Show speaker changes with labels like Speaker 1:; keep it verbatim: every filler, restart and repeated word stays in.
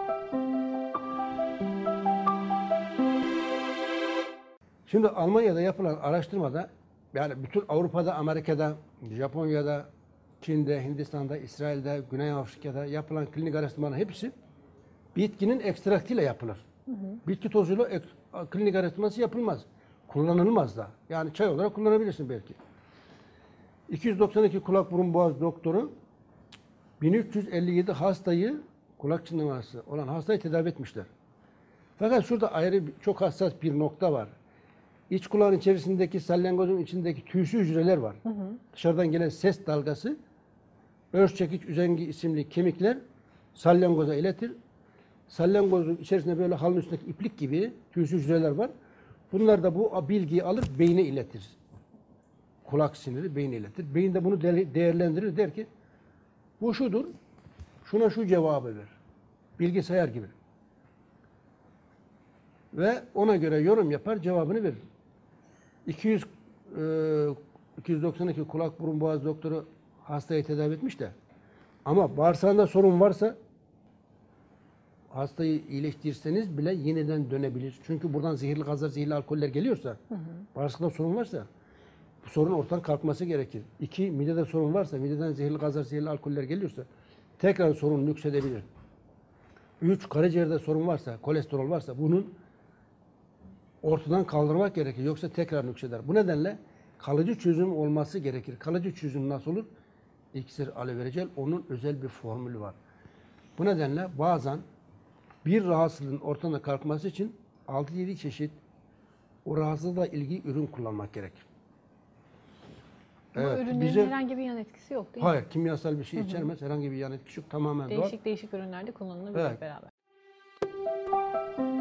Speaker 1: Şimdi Almanya'da yapılan araştırmada, yani bütün Avrupa'da, Amerika'da, Japonya'da, Çin'de, Hindistan'da, İsrail'de, Güney Afrika'da yapılan klinik araştırmaların hepsi bitkinin ekstraktiyle yapılır. Hı hı. Bitki tozuyla ek, klinik araştırması yapılmaz. Kullanılmaz da. Yani çay olarak kullanabilirsin belki. iki yüz doksan iki kulak burun boğaz doktoru bin üç yüz elli yedi hastayı, kulak çınlaması olan hastayı tedavi etmişler. Fakat şurada ayrı çok hassas bir nokta var. İç kulağın içerisindeki, salyangozun içindeki tüysü hücreler var. Hı hı. Dışarıdan gelen ses dalgası, örs çekiç üzengi isimli kemikler salyangoza iletir. Salyangozun içerisinde böyle halının üstündeki iplik gibi tüysü hücreler var. Bunlar da bu bilgiyi alır, beyne iletir. Kulak siniri beyne iletir. Beyin de bunu değerlendirir, der ki bu şudur, şuna şu cevabı ver. Bilgisayar gibi. Ve ona göre yorum yapar, cevabını verir. iki yüz, iki yüz doksan iki kulak burun boğaz doktoru hastayı tedavi etmiş de, ama bağırsağında sorun varsa hastayı iyileştirirseniz bile yeniden dönebilir. Çünkü buradan zehirli gazlar, zehirli alkoller geliyorsa, hı hı. bağırsakta sorun varsa bu sorun ortadan kalkması gerekir. İki, midede sorun varsa, mideden zehirli gazlar, zehirli alkoller geliyorsa tekrar sorun nüksedebilir. Üç, karaciğerde sorun varsa, kolesterol varsa bunun ortadan kaldırmak gerekir. Yoksa tekrar nükseder. Bu nedenle kalıcı çözüm olması gerekir. Kalıcı çözüm nasıl olur? İksir, aloe vera jel, onun özel bir formülü var. Bu nedenle bazen bir rahatsızlığın ortadan kalkması için altı yedi çeşit o rahatsızlıkla ilgili ürün kullanmak gerekir.
Speaker 2: Bu evet, ürünlerin bize, herhangi bir yan etkisi yok değil
Speaker 1: hayır,
Speaker 2: mi?
Speaker 1: Hayır, kimyasal bir şey içermez. Herhangi bir yan etkisi yok. Tamamen
Speaker 2: değişik
Speaker 1: doğal.
Speaker 2: Değişik değişik ürünlerde kullanılabilir, evet. Beraber.